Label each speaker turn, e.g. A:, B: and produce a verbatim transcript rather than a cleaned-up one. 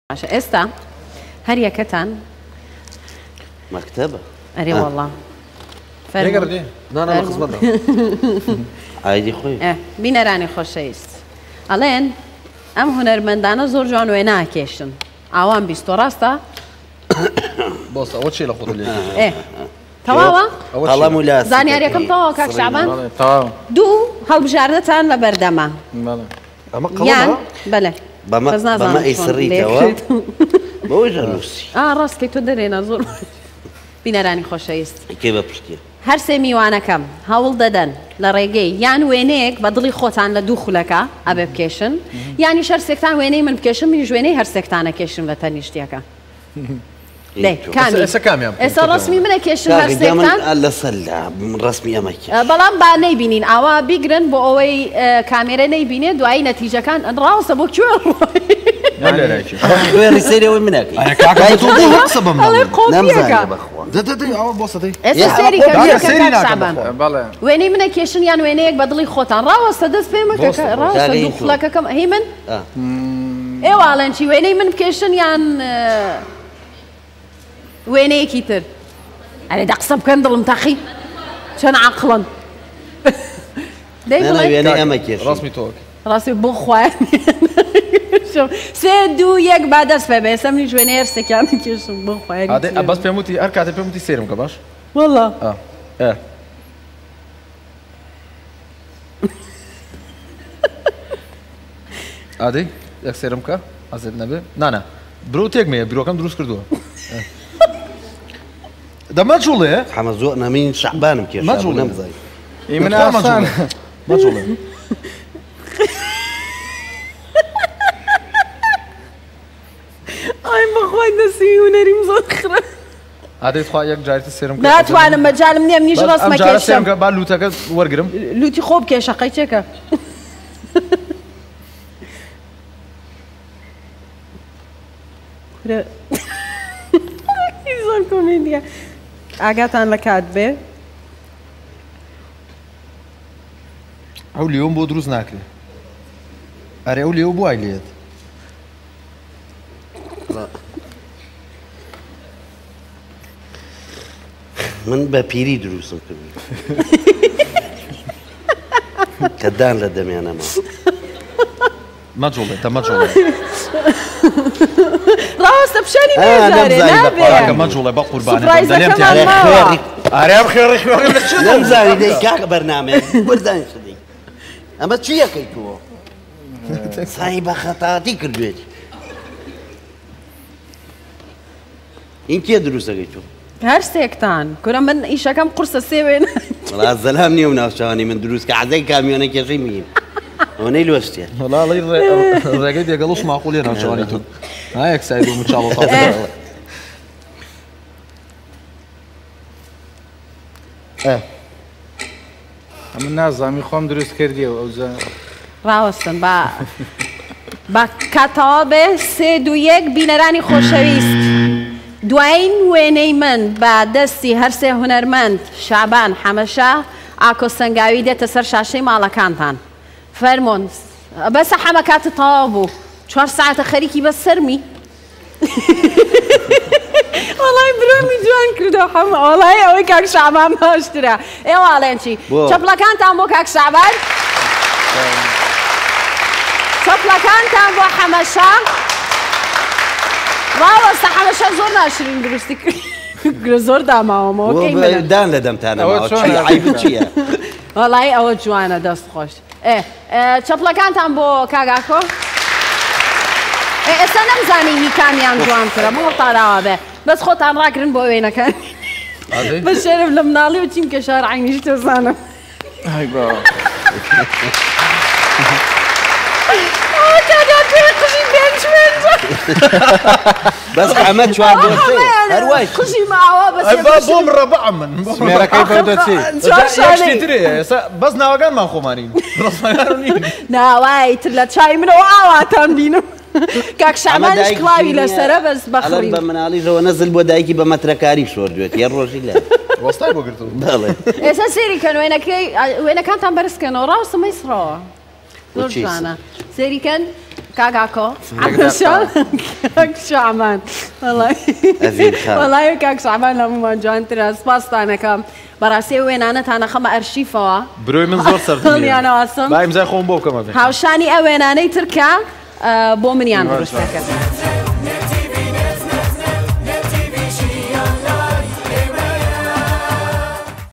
A: ئێستا هەر یەکەتان
B: مەکتەبە
A: ئەرێ وەڵڵا
B: ئایدی خۆی
A: بینەرانی خۆشەویست ئەڵێن ئەم هونەرمەندانە زۆر جوان وێ ناکێشن ئاوان بیستۆ ڕاستە
C: بۆستە ئەوە چی لە خۆت لێ
A: تەواوە
B: قەڵەم و لاس
A: زانیاریەکەم تەواوە کاک شعبان دوو هەڵبژاردنتان لە بەردەما یان بەڵێ
B: بەمە ئەیسڕیتەوە بەوەی ژەنووسی
A: ڕاستکەی تۆ دەرێنە زۆر بینەرانی خۆشەویست
B: کێ بە پشتیە
A: هەر سێ میوانەکەم هەوڵ دەدەن لە ڕێگەی یان وێنەیەک بە دڵی خۆتان لە دوو خولەکە ئەبێ بکێشن یانی شەر سێکتان وێنەی من بکێشم منیش وێنەی هەر سێکتانە کێشن بە تەنیشتیەکە ئێستا ڕسمی منە کێشن هەر سێکتان
B: لەسەر ڕسمی ئەمە
A: بەڵام با نەیبینین ئاوا بیگرن بۆ ئەوەی کامێرە نەیبینێ دوایی نەتیجەکان ڕاستە بۆ کوێ
B: خوێڕی سەیرەوەی منەکەی
A: وێنەی منە کێشن یان وێنەیەک بە دڵی خۆتان ڕاوەستە دەست پێ مەکە ڕاستە دوو خوڵەکەکەم هەی من ئێواڵەن چی وێنەی من بکێشن یان وێنەیەکی تر ئەرێ دا قسە بکەن دڵم تەخی چەند عەقڵن
B: وێنەی ئەمە کێش
C: ڕاستمی تۆ
A: ڕاستی بۆ خوایە سێ دوو یەک با دەست پێ بێ ئێستا منیش وێنەی هەر سێکیانی کێشم بۆ خوایە
C: بەس پێم وتی هەر کاتێ پێم وتی سێرم کە باش
A: وەڵڵا
C: ئادەی یەک سێرم کە ئازێت نەبێ نانە برۆ تێک مەیە بیرۆکەم دروست کردووە دەمە جوڵێ
B: حەمە زۆر نەمین شەعبانم کێش
C: نەمزای من ئاسان مەجوڵێ
A: ئای بەخوای دەستی هونەریم زۆر خراپ
C: ئادەی خوا یەک جارێتە سێرم کە
A: ناتوانم مەجالم نییە منیش ڕاستمە کێشم
C: با لوتەکە وەرگرم
A: لوتی خۆ بکێ شەقەی چێکە زۆر کۆمێدیە ئاگاتان لە کات بێ
C: ئەو لێوم بۆ دروست ناکرێ ئەرێ ئەو لێو بۆ ئای لێت
B: من بە پیری دروستم کردی کە دان لە دەمیانەمە
C: مەجوڵێ تە مەجوڵێ
A: ڕاستە پیشانی نێزارێ نابێ
C: مەجوڵێ بە قوربانێ
B: ئارێم خێڕی خوێڕی لە چ نەمزانی دەی کاکە بەرنامەیە وەرزانی شدەی ئەمە چی یەکەی تۆ سای بە خەتاتی کردوێتی این کێ دروستەکەی تۆ
A: هەر سێکتان کورە من ئیشەکەم قورسە سێوێن
B: وڵا زەلام نییە و ناوچوانی من دروست کە عەزای کامیۆنە کێشەی میم ئەوە نەیلوەستێ
C: وەڵاڵی ڕێگەی دێگەڵوش ماقوڵێ ناوچوانی تۆ نایەک سای بۆ مچاڵە
D: من نازامی خۆم دروست کردیەوە ئەوزە
A: ڕاوەستن با با کاتەوە بێ سێ دوو یەک بینەرانی خۆشەویست دوایین وێنەی من بە دەستی هەر سێ هونەرمەند شعبان حەمەشا ئاکۆ سەنگاوی دێتە سەر شاشەی ماڵەکانتان فەرمۆن بەسە حەمە کاتە تەواو بوو چوار ساعتە خەریکی بە سەرمی وەڵای برۆمی جوان کردەوە حەمە وەڵای ئەوەی کاک شعبان باشترە ئێواڵێن چی چەپڵەکانتان بۆ کاک شعبان چەپڵەکانتان بۆ حەمەشا واوەستە حەمەشا زۆر ناشرین دروستی کرد زۆر داماوەمەوە
B: دان لە دەمتانەوە عیب چییە
A: وەڵای ئەوە جوانە دەست خۆش چەپڵەکانتان بۆ کاگاکۆ ئێستا نەمزانی هی کامیان جوان کرە بۆ تاراوە بێ بەس خۆتان ڕاکردن بۆ وێنەکە بە شێرم لە مناڵی و چیم کە شار عینیش تێزانم
B: بەس ئەمە چوار بۆ سێ هەروای
A: قژی ماوە بەس
C: بۆم ڕەبەعم من
D: سمێرەکەی بەو دەچی
C: بەس ناوەکانمان خۆمانین
A: ناوای تر لە چای منەوە ئاواتان بینم کاک شعبانش کڵاوی لەسەرە بەس بەخڕی
B: بە مناڵیژەوە نەزل بۆ دایکی بە مەترەکاری شۆردوێت یە ڕۆژی لە
C: وەستای بۆ گرتو
B: بەڵێ
A: ئێستا سێری کەن وێنەکەی وێنەکانتان بەرزکەنەوە ڕاستە مەیسڕەوە زۆر جوانە سێریکەن کاگاکۆ کاک شعبان وەڵای کاک شعبان لەمومان جوانترە سپاستان دەکەم بەڕاستی وێنانەتانە خەمە ئەرشیفەوە
C: برۆی من زۆر سەردیانەوەسم با ئیمزای خۆم بۆ بکەمە
A: هاوشانی ئەو وێنانەی ترکە بۆ منیان دروست دەکەن